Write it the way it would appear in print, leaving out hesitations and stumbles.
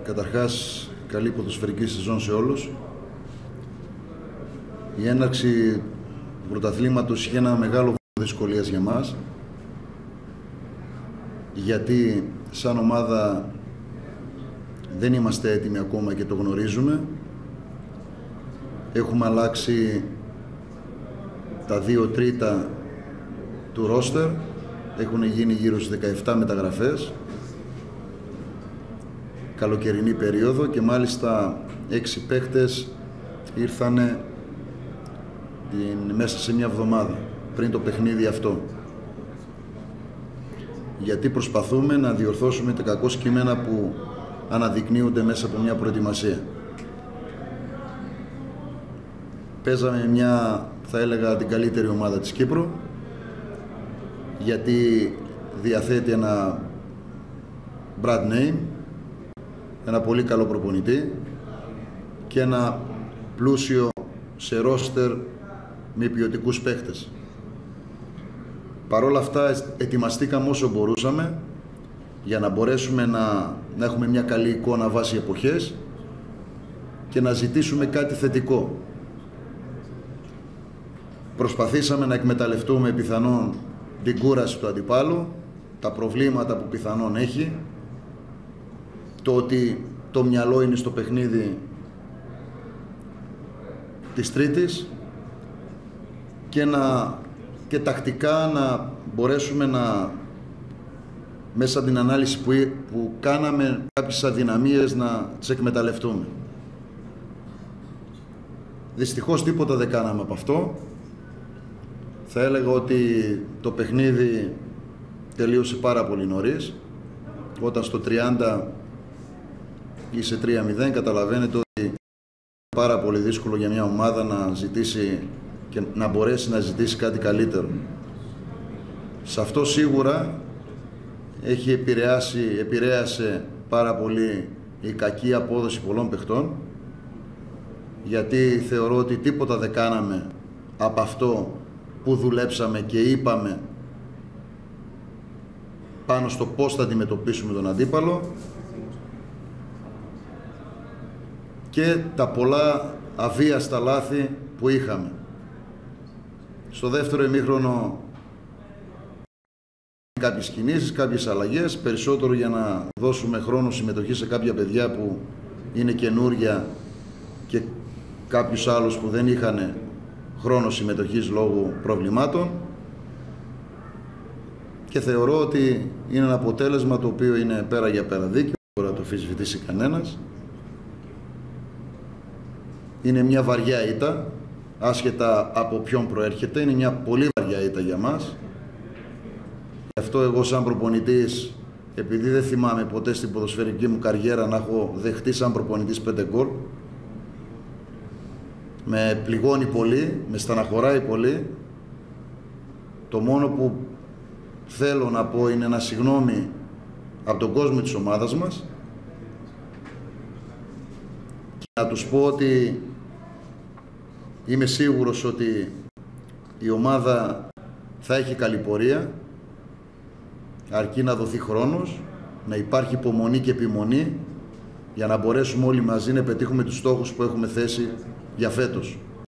Καταρχάς, καλή ποδοσφαιρική σεζόν σε όλους. Η έναρξη του πρωταθλήματος είχε ένα μεγάλο βάθος δυσκολίας για μας, γιατί σαν ομάδα δεν είμαστε έτοιμοι ακόμα και το γνωρίζουμε. Έχουμε αλλάξει τα 2 τρίτα του ρόστερ, έχουν γίνει γύρω στις 17 μεταγραφές, καλοκαιρινή περίοδο, και μάλιστα 6 παίχτες ήρθανε μέσα σε μια εβδομάδα πριν το παιχνίδι αυτό, γιατί προσπαθούμε να διορθώσουμε τα κακό κείμενα που αναδεικνύονται μέσα από μια προετοιμασία. Παίζαμε μια, θα έλεγα, την καλύτερη ομάδα της Κύπρου, γιατί διαθέτει ένα brand name, ένα πολύ καλό προπονητή και ένα πλούσιο σε ρόστερ με ποιοτικούς παίχτες. Παρ' όλα αυτά ετοιμαστήκαμε όσο μπορούσαμε για να μπορέσουμε να έχουμε μια καλή εικόνα βάσει εποχές και να ζητήσουμε κάτι θετικό. Προσπαθήσαμε να εκμεταλλευτούμε πιθανόν την κούραση του αντιπάλου, τα προβλήματα που πιθανόν έχει, το ότι το μυαλό είναι στο παιχνίδι της Τρίτης, και τακτικά να μπορέσουμε μέσα από την ανάλυση που κάναμε κάποιες αδυναμίες να τις εκμεταλλευτούμε. Δυστυχώς τίποτα δεν κάναμε από αυτό. Θα έλεγα ότι το παιχνίδι τελείωσε πάρα πολύ νωρίς. Όταν στο 30 είσαι 3-0, καταλαβαίνετε ότι είναι πάρα πολύ δύσκολο για μια ομάδα να ζητήσει και να μπορέσει να ζητήσει κάτι καλύτερο. Σε αυτό σίγουρα επηρέασε πάρα πολύ η κακή απόδοση πολλών παιχτών, γιατί θεωρώ ότι τίποτα δεν κάναμε από αυτό που δουλέψαμε και είπαμε πάνω στο πώς θα αντιμετωπίσουμε τον αντίπαλο, και τα πολλά αβίαστα λάθη που είχαμε. Στο δεύτερο ημίχρονο κάποιες κινήσεις, κάποιες αλλαγές, περισσότερο για να δώσουμε χρόνο συμμετοχή σε κάποια παιδιά που είναι καινούρια και κάποιους άλλους που δεν είχαν χρόνο συμμετοχής λόγω προβλημάτων, και θεωρώ ότι είναι ένα αποτέλεσμα το οποίο είναι πέρα για πέρα δίκαιο, δεν μπορεί να το αμφισβητήσει κανένας. Είναι μια βαριά ήττα, άσχετα από ποιον προέρχεται, είναι μια πολύ βαριά ήττα για μας. Γι' αυτό εγώ σαν προπονητής, επειδή δεν θυμάμαι ποτέ στην ποδοσφαιρική μου καριέρα να έχω δεχτεί σαν προπονητής 5 γκολ, με πληγώνει πολύ, με στεναχωράει πολύ. Το μόνο που θέλω να πω είναι ένα συγγνώμη από τον κόσμο της ομάδας μας και να τους πω ότι είμαι σίγουρος ότι η ομάδα θα έχει καλή πορεία, αρκεί να δοθεί χρόνος, να υπάρχει υπομονή και επιμονή για να μπορέσουμε όλοι μαζί να πετύχουμε τους στόχους που έχουμε θέσει για φέτος.